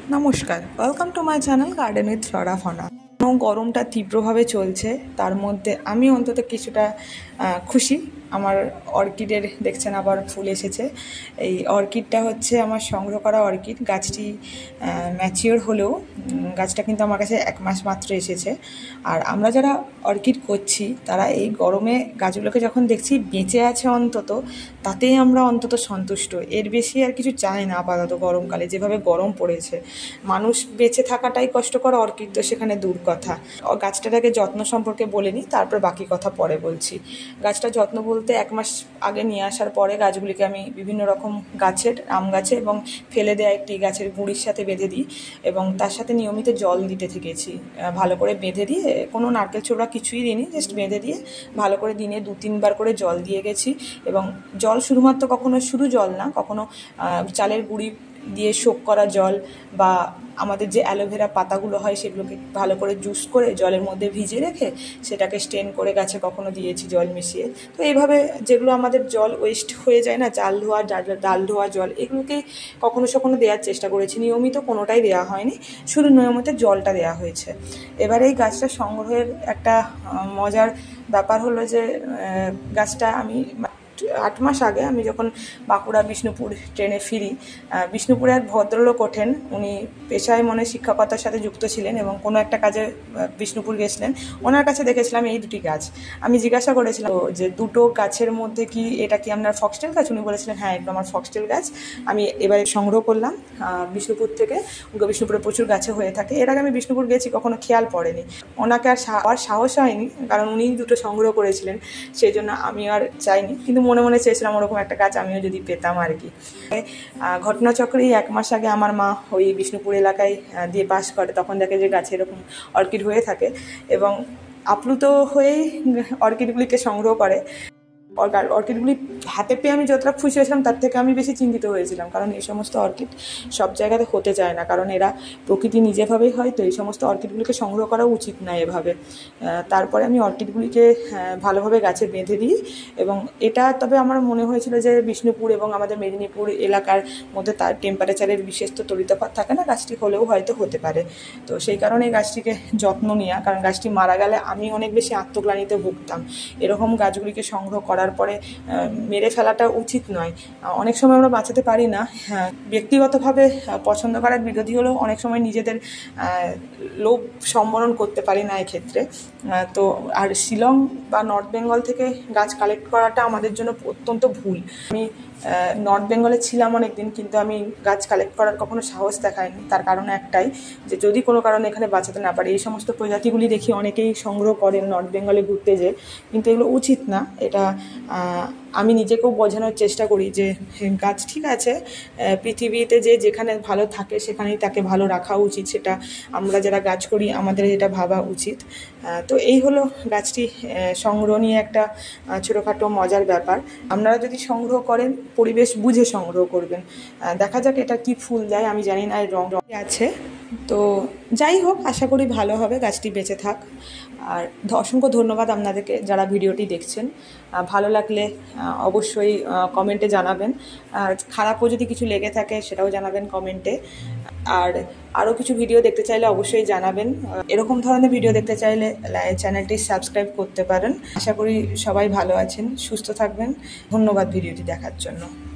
নমস্কার, welcome to my channel garden with flora fauna. গরমটা তীব্রভাবে চলছে, তার মধ্যে আমি অন্তত কিছুটা খুশি। আমার অর্কিডের দেখছেন আবার ফুল এসেছে। এই অর্কিডটা হচ্ছে আমার সংগ্রহ করা অর্কিড। গাছটি ম্যাচিওর হলেও গাছটা কিন্তু আমার কাছে 1 মাস মাত্র এসেছে। আর আমরা যারা অর্কিড করছি তারা এই গরমে গাছগুলোকে যখন দেখছি বেঁচে আছে অন্তত, তাতেই আমরা অন্তত সন্তুষ্ট। এর বেশি আর কিছু চাই না আপাতত। গরমকালে যেভাবে গরম পড়েছে, মানুষ বেঁচে থাকাটাই কষ্টকর, অর্কিড তো সেখানে দূর কথা। গাছটাকে যত্ন সম্পর্কে বলে নিই, তারপর বাকি কথা পরে বলছি। গাছটা যত্ন বলতে 1 মাস আগে নিয়ে আসার পরে গাছগুলিকে আমি বিভিন্ন রকম গাছের, আম গাছে এবং ফেলে দেওয়া একটি গাছের গুঁড়ির সাথে বেঁধে দিই এবং তার সাথে নিয়মিত জল দিতে থেকেছি। ভালো করে বেঁধে দিয়ে, কোনো নারকেল ছোবড়া কিছুই দিইনি, জাস্ট বেঁধে দিয়ে ভালো করে দিনে 2-3 বার করে জল দিয়ে গেছি। এবং জল শুধুমাত্র কখনো শুধু জল না, কখনো চালের গুঁড়ি দিয়ে শোক করা জল বা আমাদের যে অ্যালোভেরা পাতাগুলো হয় সেগুলোকে ভালো করে জুস করে জলের মধ্যে ভিজিয়ে রেখে সেটাকে স্টেন করে গাছে কখনো দিয়েছি জল মিশিয়ে। তো এইভাবে যেগুলো আমাদের জল ওয়েস্ট হয়ে যায় না, চাল ধোয়া, ডাল ধোয়া জল, এগুলোকে কখনো সখনো দেওয়ার চেষ্টা করেছি। নিয়মিত কোনোটাই দেওয়া হয়নি, শুধু নিয়মিত জলটা দেওয়া হয়েছে। এবার এই গাছটা সংগ্রহের একটা মজার ব্যাপার হলো যে গাছটা আমি 8 মাস আগে আমি যখন বাঁকুড়া বিষ্ণুপুর ট্রেনে ফিরি, বিষ্ণুপুরে এক ভদ্রলোক ওঠেন। উনি পেশায় শিক্ষকতার সাথে যুক্ত ছিলেন এবং কোনো একটা কাজে বিষ্ণুপুর গেছিলেন। ওনার কাছে দেখেছিলাম এই 2টি গাছ। আমি জিজ্ঞাসা করেছিলাম যে 2টো গাছের মধ্যে কি এটা কি আপনার ফক্সটেল গাছ? উনি বলেছিলেন হ্যাঁ, এটা আমার ফক্সটেল গাছ। আমি এবারে সংগ্রহ করলাম বিষ্ণুপুর থেকে। বিষ্ণুপুরে প্রচুর গাছে হয়ে থাকে। এর আগে আমি বিষ্ণুপুর গেছি, কখনো খেয়াল পড়েনি। ওনাকে আর সাহস হয়নি, কারণ উনি 2টো সংগ্রহ করেছিলেন, সেই জন্য আমি আর চাইনি। কিন্তু মনে মনে চেয়েছিলাম ওরকম একটা গাছ আমিও যদি পেতাম আর কি। ঘটনাচক্রেই 1 মাস আগে আমার মা ওই বিষ্ণুপুর এলাকায় দিয়ে পাস করে, তখন দেখে যে গাছে এরকম অর্কিড হয়ে থাকে এবং আপ্লুত হয়েই অর্কিডগুলিকে সংগ্রহ করে। অর্কিডগুলি হাতে পেয়ে আমি যতটা খুশি হয়েছিলাম তার থেকে আমি বেশি চিন্তিত হয়েছিলাম, কারণ এই সমস্ত অর্কিড সব জায়গাতে হতে চায় না, কারণ এরা প্রকৃতি নিজেভাবেই হয়। তো এই সমস্ত অর্কিডগুলিকে সংগ্রহ করা উচিত না এভাবে। তারপরে আমি অর্কিডগুলিকে ভালোভাবে গাছে বেঁধে দিই এবং এটা তবে আমার মনে হয়েছিল যে বিষ্ণুপুর এবং আমাদের মেদিনীপুর এলাকার মধ্যে তার টেম্পারেচারের বিশেষ তো তড়িতফাত থাকে না, গাছটি হলেও হয়তো হতে পারে। তো সেই কারণে এই গাছটিকে যত্ন নেওয়া, কারণ গাছটি মারা গেলে আমি অনেক বেশি আত্মগ্লানিতে ভুগতাম। এরকম গাছগুলিকে সংগ্রহ করার পরে মেরে ফেলাটা উচিত নয়। অনেক সময় আমরা বাঁচাতে পারি না। ব্যক্তিগতভাবে পছন্দ করার বিরোধী হলেও অনেক সময় নিজেদের লোভ সম্বরণ করতে পারি না এক্ষেত্রে। তো আর শিলং বা নর্থ বেঙ্গল থেকে গাছ কালেক্ট করাটা আমাদের জন্য অত্যন্ত ভুল। আমি নর্থ বেঙ্গলে ছিলাম অনেক দিন, কিন্তু আমি গাছ কালেক্ট করার কখনো সাহস দেখাইনি। তার কারণ একটাই, যে যদি কোনো কারণে এখানে বাঁচাতে না পারি। এই সমস্ত প্রজাতিগুলি দেখি অনেকেই সংগ্রহ করেন নর্থ বেঙ্গলে ঘুরতে যেয়ে, কিন্তু এগুলো উচিত না। এটা আমি নিজেকেও বোঝানোর চেষ্টা করি যে গাছ ঠিক আছে, পৃথিবীতে যেখানে ভালো থাকে সেখানেই তাকে ভালো রাখা উচিত। সেটা আমরা যারা গাছ করি আমাদের এটা ভাবা উচিত। তো এই হলো গাছটি সংগ্রহ নিয়ে একটা ছোটোখাটো মজার ব্যাপার। আপনারা যদি সংগ্রহ করেন পরিবেশ বুঝে সংগ্রহ করবেন। দেখা যাক এটা কি ফুল দেয়, আমি জানি না, এর রং আছে। তো যাই হোক, আশা করি ভালো হবে, গাছটি বেঁচে থাক। আর অসংখ্য ধন্যবাদ আপনাদেরকে যারা ভিডিওটি দেখছেন। ভালো লাগলে অবশ্যই কমেন্টে জানাবেন। আর খারাপও যদি কিছু লেগে থাকে সেটাও জানাবেন কমেন্টে। আর আরও কিছু ভিডিও দেখতে চাইলে অবশ্যই জানাবেন। এরকম ধরনের ভিডিও দেখতে চাইলে চ্যানেলটি সাবস্ক্রাইব করতে পারেন। আশা করি সবাই ভালো আছেন, সুস্থ থাকবেন। ধন্যবাদ ভিডিওটি দেখার জন্য।